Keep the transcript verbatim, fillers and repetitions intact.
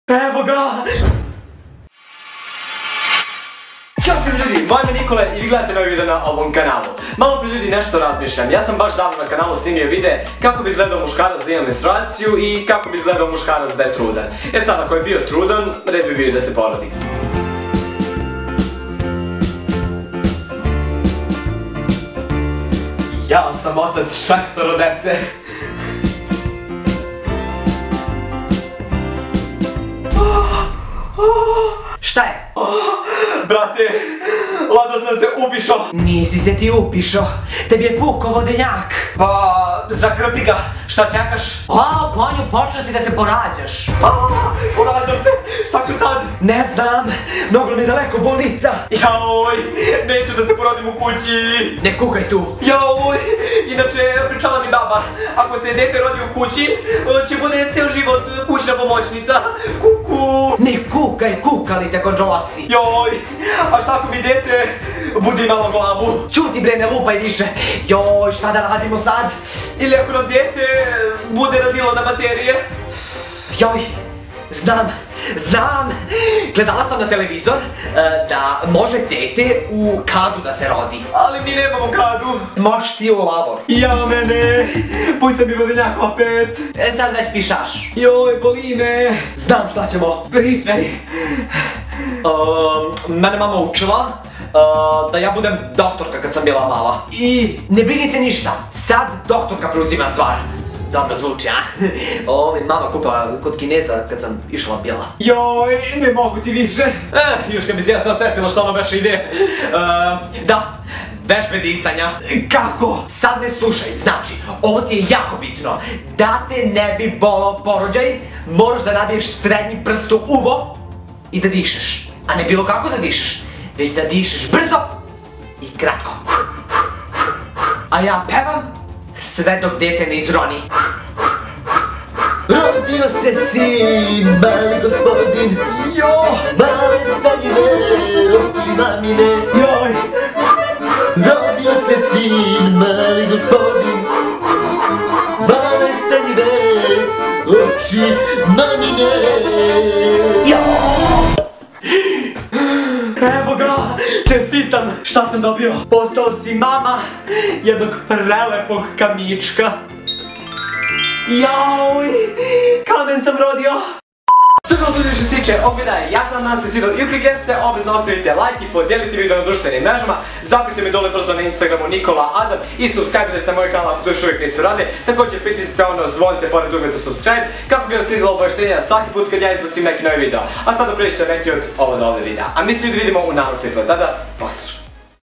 Evo ga! Ćao svim ljudi, moje ime Nikole i vi gledate novi video na ovom kanalu. Malo prije ljudi nešto razmišljam, ja sam baš davno na kanalu snimio vide kako bi izgledao muškarac da ima menstruaciju i kako bi izgledao muškarac da je trudan. E sad, ako je bio trudan, red bi bio da se porodi. Ja sam otac šestoro dece. Šta je? Brate, lado sam se upišao. Nisi se ti upišao, tebi je pukao vodenjak. Pa, zakrpi ga, šta čekaš? A, konju, počeo si da se porađaš. Aaaa, porađam se, šta ću sad? Ne znam, mnogo mi je daleko bolnica. Jaoj, neću da se porodim u kući. Ne kukaj tu. Jaoj, inače pričala mi baba, ako se dete rodi u kući, će bude ceo život kućna pomoćnica. Kuku. Ne kukaj, kukali te konđolosi. Joj, a šta ako mi dete bude imalo glavu? Ćuti bre, ne lupaj više. Joj, šta da radimo sad? Ili ako nam dete bude radilo na baterije? Joj, znam, znam. Gledala sam na televizor da može dete u kadu da se rodi. Ali mi nemamo kadu. Možeš ti u lavor. Ja mene, puca mi vodenjak opet. E sad već pišaš. Joj, boli me. Znam šta ćemo. Pričaj. Mene mama učila da ja budem doktorka kad sam bila mala. I ne brini se ništa, sad doktorka preuzima stvar. Dobro zvuči, a? Ovo mi mama kupila kod Kineza kad sam išla bila. Joj, ne mogu ti više. Eh, još kad bi se ja sad setila što ono beše ide. Da, vežbe disanja. Kako? Sad me slušaj, znači, ovo ti je jako bitno. Da te ne bi bolao porođaj, moraš da nabiješ srednji prst u uvo i da dišeš. A ne bilo kako da dišeš, već da dišeš brzo i kratko. A ja pevam sve dok dete ne izroni. Rodio se sin, mali gospodin. Jo, male sanjive, oči mamine. Joj. Rodio se sin, mali gospodin. Male sanjive, oči mamine. Joj. Evo ga, čestitam, šta sam dobio? Postao si mama jednog prelepog kamička. Jauj, kamen sam rodio. To je bilo to što se tiče ovog videa, ja sam nadam se svidjelo i uprikeste, obvezno ostavite like i podijelite video na društvenim mrežama, zaprijte mi dole brzo na Instagramu Nikola Adam i subscribe-ite se moj kanal ako to još uvijek nisu rade, također pritisnite ono zvonce pored uvjeta subscribe kako bi vam stizalo obavještenja svaki put kad ja izbacim neki novi video, a sada prijeći neki od ovo do ovdje videa, a mi svi vidimo u narednom videu, tada, pozdrav!